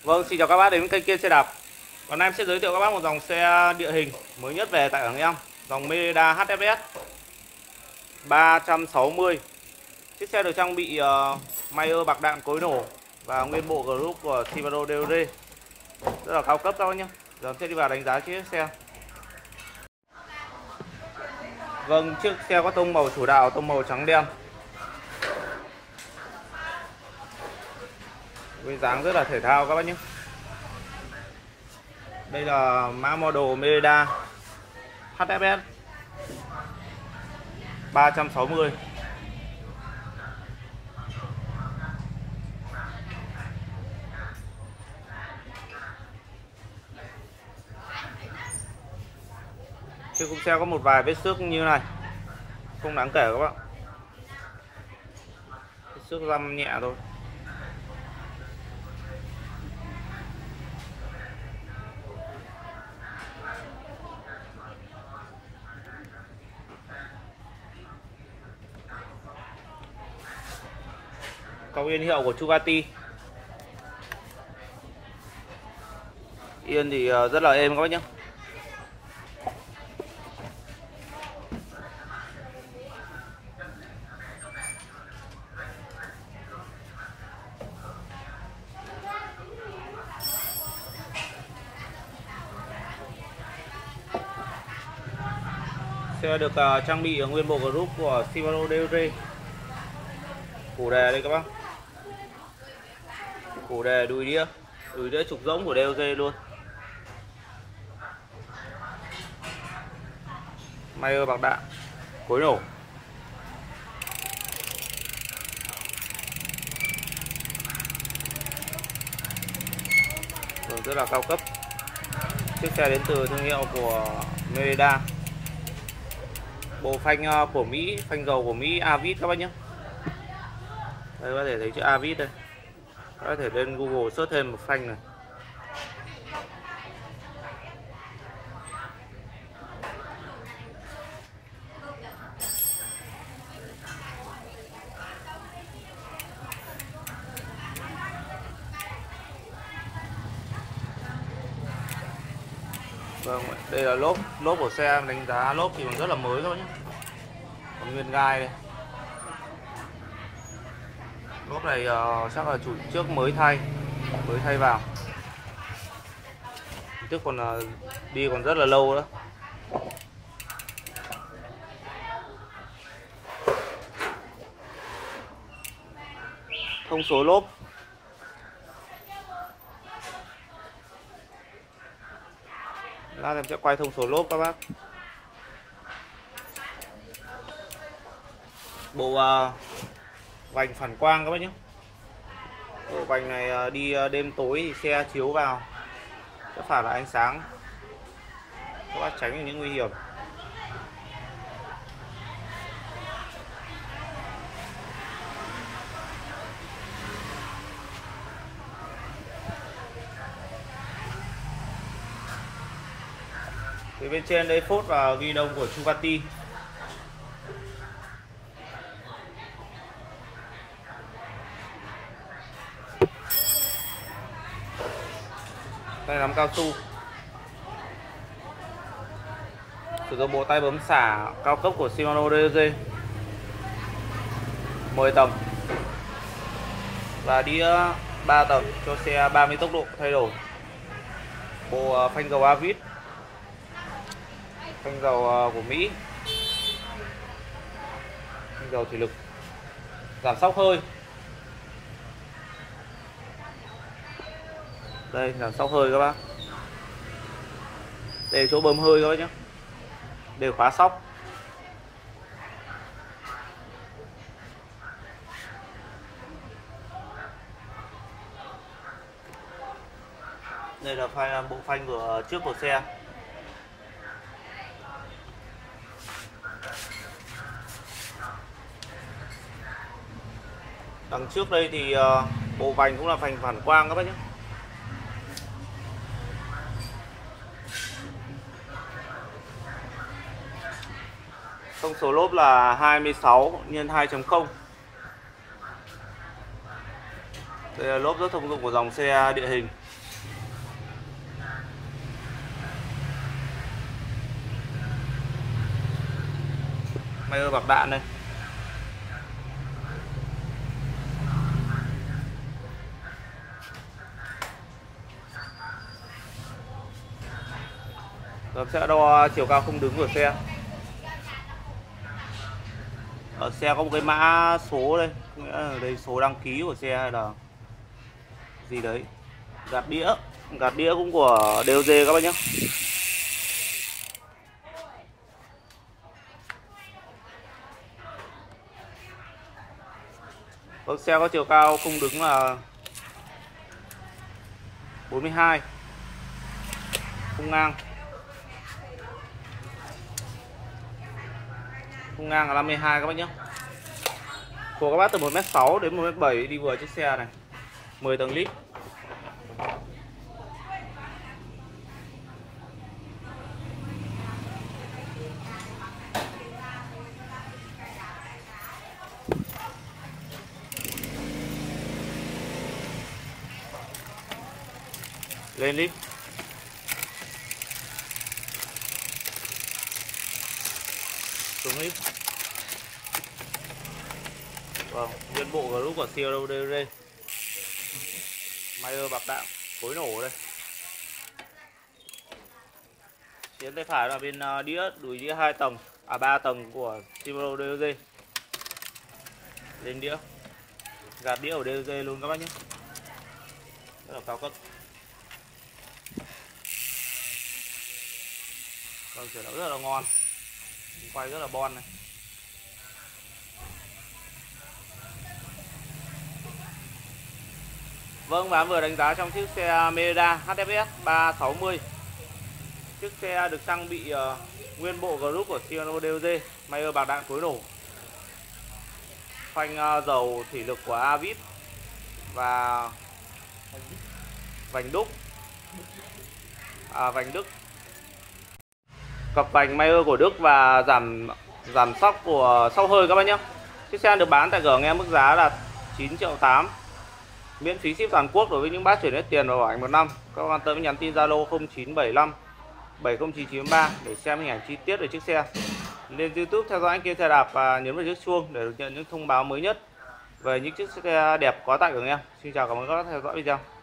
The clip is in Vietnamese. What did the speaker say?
Vâng, xin chào các bác đến với kênh Kiên Xe Đạp. Hôm nay em sẽ giới thiệu các bác một dòng xe địa hình mới nhất về tại Quảng Em, dòng Merida HFS 360. Chiếc xe được trang bị Mayer bạc đạn cối nổ và nguyên bộ group của Shimano DOD, rất là cao cấp các bác nhé. Giờ em sẽ đi vào đánh giá chiếc xe. Vâng, chiếc xe có tông màu chủ đạo, tông màu trắng đen, với dáng rất là thể thao các bác nhé. Đây là mã model Merida HFS 360. Trên khung xe có một vài vết xước như này, không đáng kể các bạn. Vết xước răm nhẹ thôi. Có yên hiệu của Chuvati. Yên thì rất là êm các bác nhé. Xe được trang bị nguyên bộ group của Shimano DOD. Củ đề đây các bác. Củ đề đùi đĩa trục rỗng của DOD luôn. Mayer bạc đạn cối nổ. Rất là cao cấp. Chiếc xe đến từ thương hiệu của Merida. Bộ phanh của Mỹ, phanh dầu của Mỹ Avis các bác nhé. Đây có thể thấy chữ Avis đây. Có thể lên Google search thêm một phanh này. Vâng, đây là lốp của xe, đánh giá lốp thì còn rất là mới thôi nhé. Còn nguyên gai đây. Lốp này chắc là chủ trước mới thay vào. Trước còn đi còn rất là lâu đó. Thông số lốp. Lát em sẽ quay thông số lốp các bác. Bộ vành phản quang các bác nhé. Bộ vành này đi đêm tối thì xe chiếu vào sẽ phản lại ánh sáng, các bác tránh được những nguy hiểm. Thì bên trên đây phốt và ghi đông của Chuvati. Tay nắm cao su. Sử dụng bộ tay bấm xả cao cấp của Shimano DOD 10 tầng và đĩa 3 tầng cho xe 30 tốc độ thay đổi. Bộ phanh dầu Avis, phanh dầu của Mỹ, phanh dầu thủy lực, giảm sóc hơi. Đây là sóc hơi các bác. Đây là chỗ bơm hơi các bác nhé. Đều khóa sóc. Đây là bộ phanh của trước của xe. Đằng trước đây thì bộ vành cũng là phanh phản quang các bác nhé. Thông số lốp là 26 x 2.0. Đây là lốp rất thông dụng của dòng xe địa hình. Mayer bạc đạn đây. Rồi sẽ đo chiều cao không đứng của xe. Ở xe có một cái mã số đây, nghĩa là đây số đăng ký của xe hay là gì đấy. Gạt đĩa cũng của DOG các bác nhé. Vâng, xe có chiều cao không đứng là 42, khung ngang là 52 các bác nhé. Của các bác từ 1m6 đến 1m7 đi vừa chiếc xe này, 10 tầng lít. Lên lít. Xuống lít. Vâng, nguyên bộ group của CODD. Mayer bạc đạn, khối nổ đây. Phía tay phải là bên đĩa, đùi đĩa 2 tầng, 3 tầng của CODD. Lên đĩa. Gạt đĩa của DOG luôn các bác nhé. Rất là cao cấp. Vâng, chuyển động rất là ngon. Quay rất là bon này. Vâng, và vừa đánh giá trong chiếc xe Merida HFS 360. Chiếc xe được trang bị nguyên bộ group của CODG, Mayer bạc đạn khối nổ, phanh dầu thủy lực của Avit và vành Đức, cặp vành Mayer của Đức và giảm sóc của sóc hơi các bác nhé. Chiếc xe được bán tại cửa nghe mức giá là 9,8 triệu, miễn phí ship toàn quốc đối với những bác chuyển hết tiền và bảo hành 1 năm. Các bạn tới nhắn tin Zalo 0975 709993 để xem hình ảnh chi tiết về chiếc xe. Lên YouTube theo dõi anh Kia Xe Đạp và nhấn vào chiếc chuông để được nhận những thông báo mới nhất về những chiếc xe đẹp có tại cửa nghe. Xin chào, cảm ơn các bác theo dõi video.